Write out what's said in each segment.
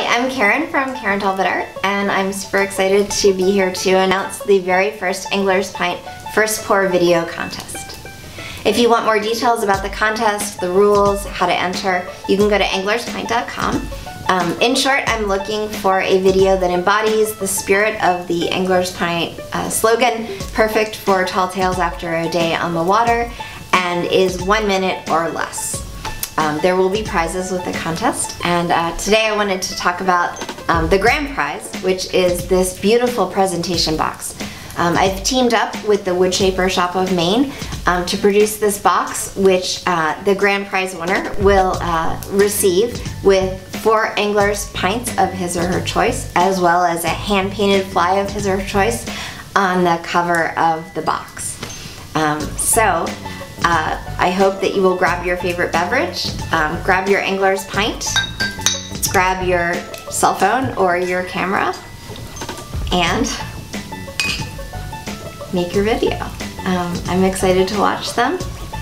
I'm Karen from Karen Talbot Art, and I'm super excited to be here to announce the very first Angler's Pint First Pour video contest. If you want more details about the contest, the rules, how to enter, you can go to anglerspint.com. In short, I'm looking for a video that embodies the spirit of the Angler's Pint slogan, perfect for tall tales after a day on the water, and is 1 minute or less. There will be prizes with the contest, and today I wanted to talk about the grand prize, which is this beautiful presentation box. I've teamed up with the Woodshaper Shop of Maine to produce this box, which the grand prize winner will receive with 4 Angler's Pints of his or her choice, as well as a hand-painted fly of his or her choice on the cover of the box. I hope that you will grab your favorite beverage, grab your Angler's Pint, grab your cell phone or your camera, and make your video. I'm excited to watch them.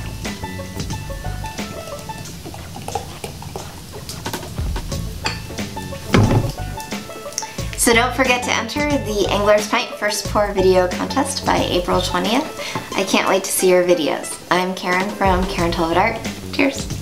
So don't forget to enter the Angler's Pint First Pour video contest by April 20th. I can't wait to see your videos. I'm Karen from Karen Talbot Art. Cheers!